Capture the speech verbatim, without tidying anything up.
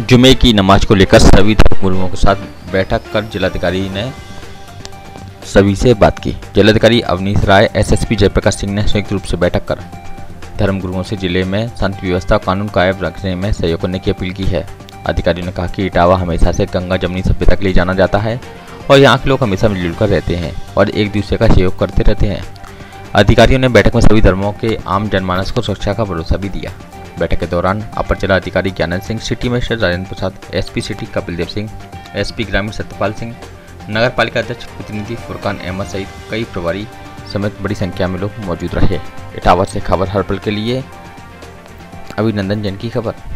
जुमे की नमाज को लेकर सभी धर्मगुरुओं के साथ बैठक कर जिलाधिकारी ने सभी से बात की। जिलाधिकारी अवनीश राय, एसएसपी जयप्रकाश सिंह ने संयुक्त रूप से बैठक कर धर्मगुरुओं से जिले में शांति व्यवस्था और कानून कायम रखने में सहयोग करने की अपील की है। अधिकारियों ने कहा कि इटावा हमेशा से गंगा जमनी सभ्यता के लिए जाना जाता है और यहाँ के लोग हमेशा मिलजुल कर रहते हैं और एक दूसरे का सहयोग करते रहते हैं। अधिकारियों ने बैठक में सभी धर्मों के आम जनमानस को सुरक्षा का भरोसा भी दिया। बैठक के दौरान अपर जिला अधिकारी Gyanand Singh, city magistrate Rajendra Prasad, SP city Kapil Dev Singh, SP ग्रामीण सत्यपाल सिंह, नगर पालिका अध्यक्ष प्रतिनिधि फुरकान अहमद सहित कई प्रभारी समेत बड़ी संख्या में लोग मौजूद रहे। इटावा से खबर हर पल के लिए अभिनंदन जैन की खबर।